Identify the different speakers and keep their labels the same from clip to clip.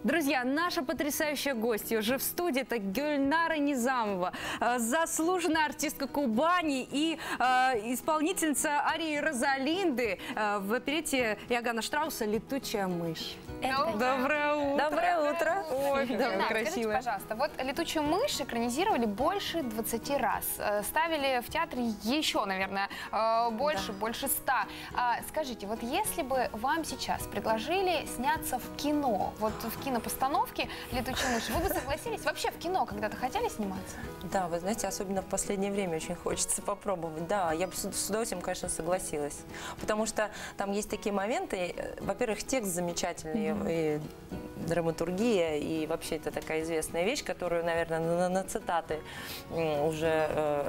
Speaker 1: Друзья, наша потрясающая гостья уже в студии, это Гюльнара Низамова, заслуженная артистка Кубани и исполнительница арии Розалинды в оперете Иоганна Штрауса «Летучая мышь». Доброе утро.
Speaker 2: Доброе утро.
Speaker 1: Ой, да,
Speaker 3: Скажите,
Speaker 1: красивая.
Speaker 3: пожалуйста, вот «Летучую мышь» экранизировали больше 20 раз. Ставили в театре еще, наверное, больше 100. Скажите, вот если бы вам сейчас предложили сняться в кино, вот в кинопостановке «Летучей мыши», вы бы согласились? Вообще в кино когда-то хотели сниматься?
Speaker 2: Да, вы знаете, особенно в последнее время очень хочется попробовать. Да, я бы с удовольствием, конечно, согласилась. Потому что там есть такие моменты. Во-первых, текст замечательный, и драматургия, и вообще это такая известная вещь, которую, наверное, на цитаты уже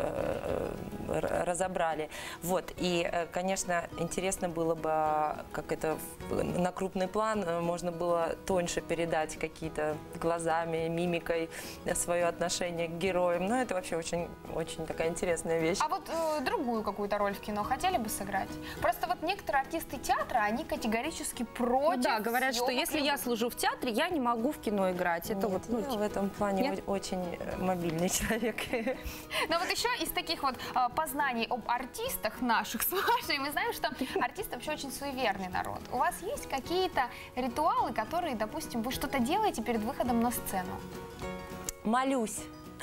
Speaker 2: разобрали. Вот. И, конечно, интересно было бы, как это на крупный план можно было тоньше передать какие-то глазами, мимикой свое отношение к героям. Но это вообще очень такая интересная вещь.
Speaker 3: А вот другую какую-то роль в кино хотели бы сыграть? Просто вот некоторые артисты театра, они категорически против.
Speaker 1: Да, говорят, что если я служу в театре, я не могу в кино играть. Это
Speaker 2: Нет,
Speaker 1: вот,
Speaker 2: я в этом плане
Speaker 1: Нет?
Speaker 2: очень мобильный человек.
Speaker 3: Но вот еще из таких вот познаний об артистах наших с вашей, мы знаем, что артисты вообще очень суеверный народ. У вас есть какие-то ритуалы, которые, допустим, вы что-то делаете перед выходом на сцену?
Speaker 2: Молюсь.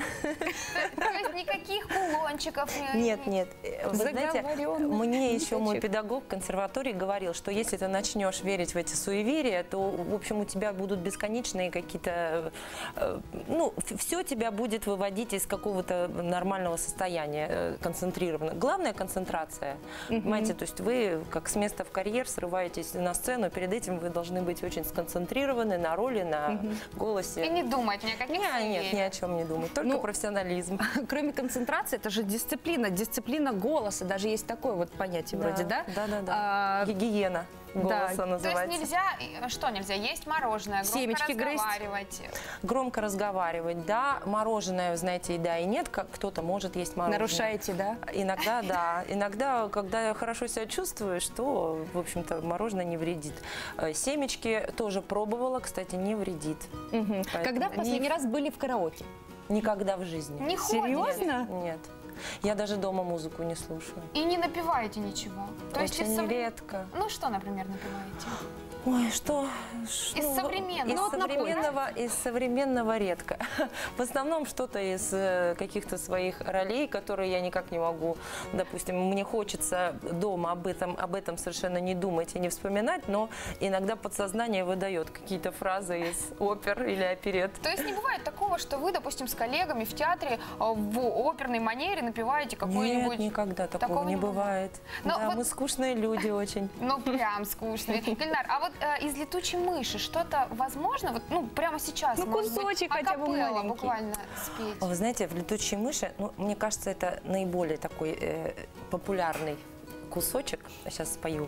Speaker 3: То есть никаких кулончиков?
Speaker 2: Нет. Вы знаете, мне еще мой
Speaker 1: Ниточек.
Speaker 2: педагог в консерватории говорил, что если ты начнешь верить в эти суеверия, то, в общем, у тебя будут бесконечные какие-то... Ну, все тебя будет выводить из какого-то нормального состояния, концентрированно. Главное – концентрация. Понимаете, то есть вы, как с места в карьер, срываетесь на сцену, перед этим вы должны быть очень сконцентрированы на роли, на голосе.
Speaker 3: И не думать ни о каких
Speaker 2: Нет,
Speaker 3: суевериях.
Speaker 2: ни о чем не думать, только профессионализм.
Speaker 1: кроме концентрации, это же дисциплина голоса, даже есть такое вот понятие вроде, да?
Speaker 2: Да. Гигиена голоса
Speaker 3: То
Speaker 2: называется.
Speaker 3: есть нельзя, что нельзя? Есть мороженое, громко
Speaker 1: Семечки грызть.
Speaker 3: разговаривать.
Speaker 2: Громко разговаривать, да. Мороженое, знаете, и да, и нет. Как кто-то может есть мороженое.
Speaker 1: Нарушаете, да?
Speaker 2: Иногда, да. Иногда, когда хорошо себя чувствуешь, то, в общем-то, мороженое не вредит. Семечки тоже пробовала, кстати, не вредит. Поэтому
Speaker 1: Когда в последний раз были в караоке?
Speaker 2: Никогда в жизни.
Speaker 3: Не ходите?
Speaker 1: Серьезно?
Speaker 2: Нет. Я даже дома музыку не слушаю.
Speaker 3: И не напеваете ничего? То есть
Speaker 2: Очень
Speaker 3: из
Speaker 2: редко.
Speaker 3: Ну что, например, напеваете?
Speaker 2: Ой, что?
Speaker 3: Из современного?
Speaker 2: Из,
Speaker 3: Ну, вот
Speaker 2: из современного редко. В основном что-то из каких-то своих ролей, которые я никак не могу. Допустим, мне хочется дома об этом совершенно не думать и не вспоминать, но иногда подсознание выдает какие-то фразы из опер или оперет.
Speaker 3: То есть не бывает такого, что вы, допустим, с коллегами в театре в оперной манере напеваете какой-нибудь...
Speaker 2: Нет, никогда такого не бывает.
Speaker 3: Но
Speaker 2: Да,
Speaker 3: вот-
Speaker 2: мы скучные люди очень.
Speaker 3: Ну, прям скучно. Гульнар, а вот из «Летучей мыши» что-то возможно? Вот, ну, прямо сейчас,
Speaker 1: Ну,
Speaker 3: может быть,
Speaker 1: кусочек хотя бы
Speaker 3: акапелла
Speaker 1: маленький.
Speaker 3: буквально спеть.
Speaker 2: Вы знаете, в «Летучей мыши», ну, мне кажется, это наиболее такой популярный кусочек. Сейчас спою.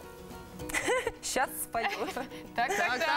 Speaker 2: Сейчас спою.
Speaker 3: Так.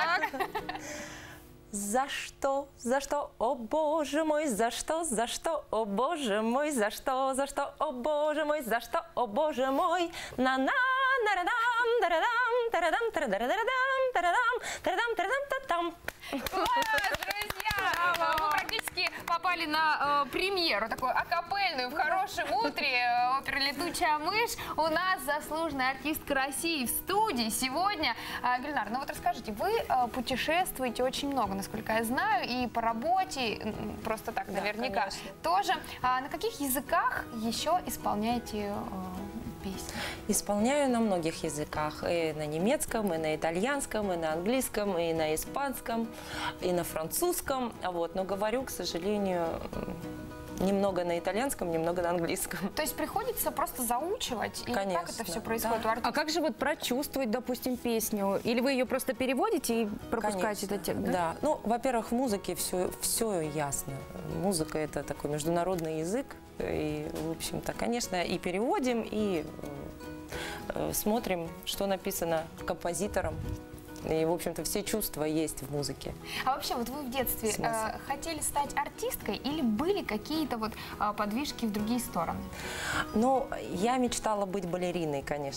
Speaker 2: За что, о боже мой, за что, о боже мой, за что, о боже мой, за что, о боже мой, на-на, на-ра-дам, да-ра-дам, тарадам, тарадарадам, тарадам, тарадам, тарадам, та-там.
Speaker 3: Класс, друзья! Вы практически попали на премьеру, такую акапельную, в хорошем утре, оперы «Летучая мышь». У нас заслуженная артистка России в студии сегодня. Гульнар, ну вот расскажите, вы путешествуете очень много, насколько я знаю, и по работе, просто так наверняка,
Speaker 2: конечно.
Speaker 3: тоже. На каких языках еще исполняете песни?
Speaker 2: Исполняю на многих языках. И на немецком, и на итальянском, и на английском, и на испанском, и на французском. Вот. Но говорю, к сожалению, немного на итальянском, немного на английском.
Speaker 3: То есть приходится просто заучивать? Или
Speaker 2: Конечно,
Speaker 3: как это все происходит
Speaker 2: да.
Speaker 3: у артиста?
Speaker 1: А как же вот прочувствовать, допустим, песню? Или вы ее просто переводите и пропускаете
Speaker 2: Конечно,
Speaker 1: этот текст?
Speaker 2: да? Ну, во-первых, в музыке все ясно. Музыка – это такой международный язык. И, в общем-то, конечно, и переводим, и смотрим, что написано композитором. И, в общем-то, все чувства есть в музыке.
Speaker 3: А вообще, вот вы в детстве
Speaker 2: Смысл.
Speaker 3: хотели стать артисткой или были какие-то вот подвижки в другие стороны?
Speaker 2: Ну, я мечтала быть балериной, конечно.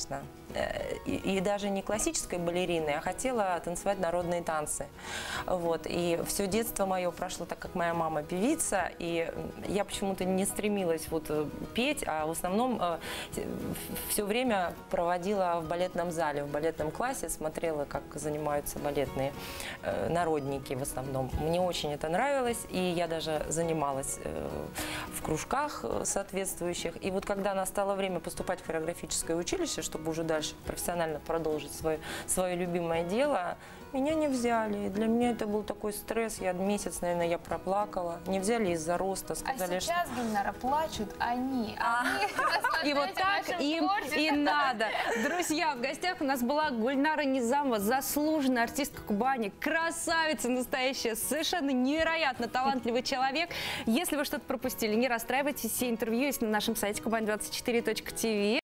Speaker 2: и даже не классической балериной, а хотела танцевать народные танцы. Вот. И все детство мое прошло, так как моя мама певица, и я почему-то не стремилась вот петь, а в основном все время проводила в балетном зале, в балетном классе, смотрела, как занимаются балетные народники в основном. Мне очень это нравилось, и я даже занималась в кружках соответствующих. И вот когда настало время поступать в хореографическое училище, чтобы уже дальше профессионально продолжить свое любимое дело, меня не взяли. И для меня это был такой стресс. месяц, наверное, я проплакала. Не взяли из-за роста. Сказали,
Speaker 3: а сейчас, Гульнара, плачут они.
Speaker 1: И вот так им и надо. Друзья, в гостях у нас была Гульнара Низамова, заслуженная артистка Кубани, красавица настоящая, совершенно невероятно талантливый человек. Если вы что-то пропустили, не расстраивайтесь, все интервью есть на нашем сайте kuban24.tv.